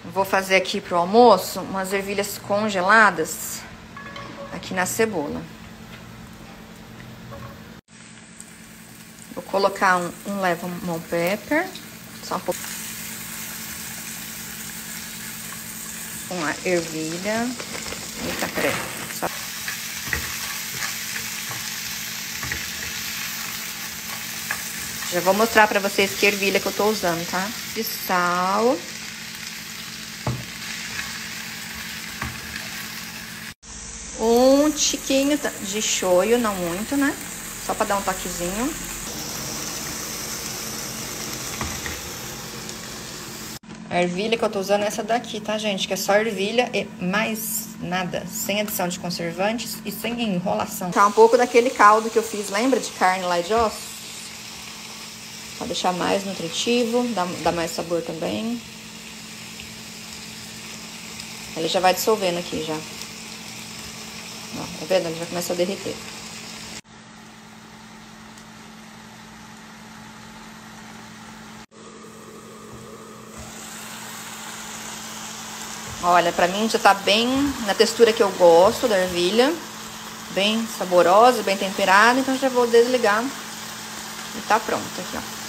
Vou fazer aqui pro almoço umas ervilhas congeladas aqui na cebola. Vou colocar um lemon pepper, só um pouco. Uma ervilha. Eita, peraí. Só... Já vou mostrar pra vocês que ervilha que eu tô usando, tá? De sal. Um tiquinho de shoyu, não muito, né? Só pra dar um toquezinho. A ervilha que eu tô usando é essa daqui, tá, gente? Que é só ervilha e mais nada. Sem adição de conservantes e sem enrolação. Tá um pouco daquele caldo que eu fiz, lembra? De carne lá de osso? Pra deixar mais nutritivo, dá mais sabor também. Ele já vai dissolvendo aqui já. Ó, tá vendo? Ele já começa a derreter. Olha, pra mim já tá bem na textura que eu gosto da ervilha. Bem saborosa, bem temperada. Então já vou desligar e tá pronto aqui, ó.